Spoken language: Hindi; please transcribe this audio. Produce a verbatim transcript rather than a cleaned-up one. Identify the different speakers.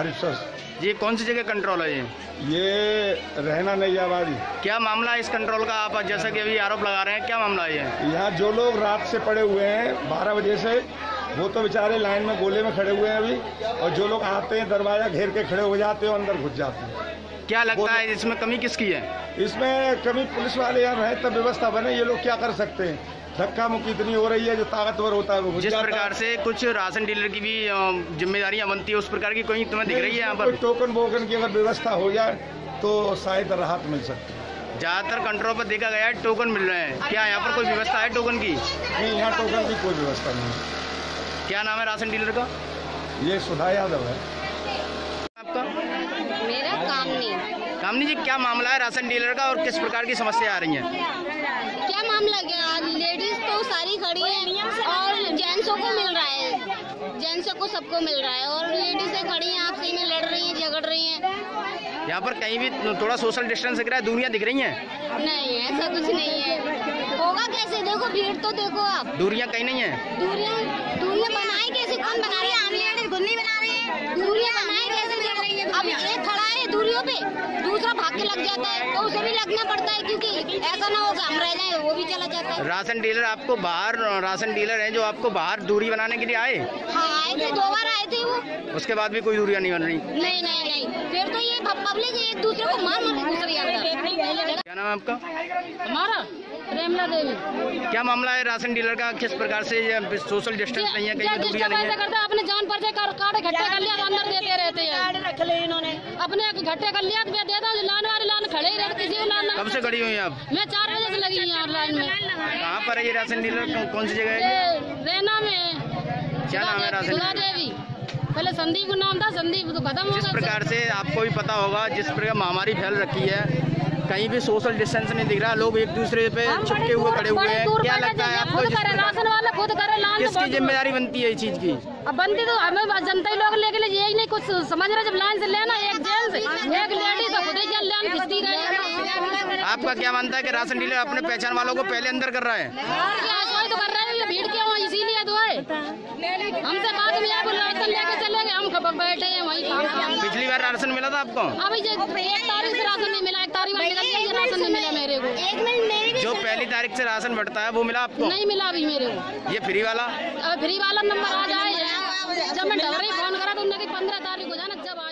Speaker 1: हरिश्वर
Speaker 2: जी। कौन सी जगह कंट्रोल है ये?
Speaker 1: ये रहना नहीं आबादी।
Speaker 2: क्या मामला है इस कंट्रोल का? आप जैसा कि अभी आरोप लगा रहे हैं, क्या मामला है ये?
Speaker 1: यहाँ जो लोग रात से पड़े हुए हैं बारह बजे से, वो तो बेचारे लाइन में गोले में खड़े हुए हैं अभी, और जो लोग आते हैं दरवाजा घेर के खड़े हो जाते हैं और अंदर घुस जाते हैं।
Speaker 2: क्या लगता है इसमें कमी किसकी है?
Speaker 1: इसमें कमी पुलिस वाले यहाँ रहे तब व्यवस्था बने। ये लोग क्या कर सकते हैं? धक्का मुक्की इतनी हो रही है, जो ताकतवर होता है वो घुस
Speaker 2: जिस
Speaker 1: जाता
Speaker 2: प्रकार
Speaker 1: है।
Speaker 2: से कुछ राशन डीलर की भी जिम्मेदारियां बनती है, उस प्रकार की कोई तुम्हें दिख रही है यहाँ पर?
Speaker 1: टोकन वोकन की अगर व्यवस्था हो जाए तो शायद राहत मिल सकती है।
Speaker 2: ज्यादातर कंट्रोल पर देखा गया है टोकन मिल रहे हैं, क्या यहाँ पर कोई व्यवस्था है टोकन की?
Speaker 1: नहीं, यहाँ टोकन की कोई व्यवस्था नहीं है।
Speaker 2: क्या नाम है राशन डीलर का?
Speaker 1: ये सुधा यादव है।
Speaker 2: आपका?
Speaker 3: मेरा कामनी।
Speaker 2: कामनी जी, क्या मामला है राशन डीलर का और किस प्रकार की समस्या आ रही है?
Speaker 3: क्या मामला क्या? लेडीज तो सारी खड़ी है और जेंट्सों को मिल रहा है, जेंट्सों को सबको मिल रहा है, और लेडीजें खड़ी हैं आपस में लड़ रही हैं, झगड़ रही हैं।
Speaker 2: यहाँ पर कहीं भी थोड़ा सोशल डिस्टेंस दिख रहा है, दूरियां दिख रही हैं?
Speaker 3: नहीं, ऐसा कुछ नहीं है। होगा कैसे? देखो भीड़ तो देखो आप।
Speaker 2: दूरियां कहीं नहीं है?
Speaker 3: दूरियां दूरियां बनाए कैसे? कौन बना रही है? आम लेडीज खुद नहीं बना रही है। दूरियां बनाए कैसे? अब एक खड़ा है दूरियों पे, दूसरा भाग के लग जाता है, तो उसे भी लगना पड़ता है, क्योंकि ऐसा ना होगा हम रह जाए, वो भी चला जाता है।
Speaker 2: राशन डीलर आपको बाहर, राशन डीलर हैं जो आपको बाहर दूरी बनाने के लिए आए?
Speaker 3: हाँ, आए थे, दो बार आए थे वो।
Speaker 2: उसके बाद भी कोई दूरियां नहीं बन रही?
Speaker 3: नहीं नहीं नहीं, फिर तो ये पब्लिक एक दूसरे को मार मार के घुस रही है।
Speaker 2: क्या नाम है आपका?
Speaker 3: हमारा प्रेमला देवी।
Speaker 2: क्या मामला है राशन डीलर का? किस प्रकार से सोशल डिस्टेंस नहीं है, कहीं दूरियां नहीं है?
Speaker 3: करता अपने जान पर से कार्ड इकट्ठे कर लिया, अंदर देते रहते हैं, रख ले इन्होंने अपने इकट्ठे कर लिया, तो देता लाइन वाले लाइन खड़े ही रहते, किसी को लाइन।
Speaker 2: कब से खड़ी हुई आप?
Speaker 3: मैं चार बजे से लगी हूँ यहाँ लाइन में।
Speaker 2: कहाँ पर है ये राशन डीलर? कौन सी जगह है?
Speaker 3: रैना में।
Speaker 2: क्या नाम है राशन
Speaker 3: सुधा देवी? पहले संदीप का नाम था, संदीप तो खत्म हो गया।
Speaker 2: जिस प्रकार से आपको भी पता होगा, जिस प्रकार महामारी फैल रखी है, कहीं भी सोशल डिस्टेंस नहीं दिख रहा, लोग एक दूसरे पे चिपके हुए खड़े हुए हैं, क्या लगता है आपको?
Speaker 3: राशन वाला खुद करे,
Speaker 2: किसकी जिम्मेदारी बनती है इस चीज की?
Speaker 3: अब बनती तो हमें जनता ही लोग लेके यही नहीं कुछ समझ रहे। जब लाइन से लेना एक जेंट्स एक लेडीज तो खुद ही लाइन खिंचती रही।
Speaker 2: आपका क्या मानता है कि राशन डीलर अपने पहचान वालों को पहले अंदर कर रहा है?
Speaker 3: तो कर रहे हैं, भीड़ क्यों है? इसीलिए तो है। हमसे बाद में आप राशन लेके चले गए, हम बैठे हैं वहीं।
Speaker 2: पिछली बार राशन मिला था आपको?
Speaker 3: अभी एक तारीख से राशन नहीं मिला, एक तारीख में राशन नहीं मिला मेरे को। एक मिनट,
Speaker 2: जो पहली तारीख से राशन बढ़ता है वो मिला आपको?
Speaker 3: नहीं मिला अभी मेरे को।
Speaker 2: ये फ्री वाला?
Speaker 3: फ्री वाला नंबर आ जाए, जब मैं डबरी फोन करा तो उन्होंने पंद्रह तारीख को जाना जब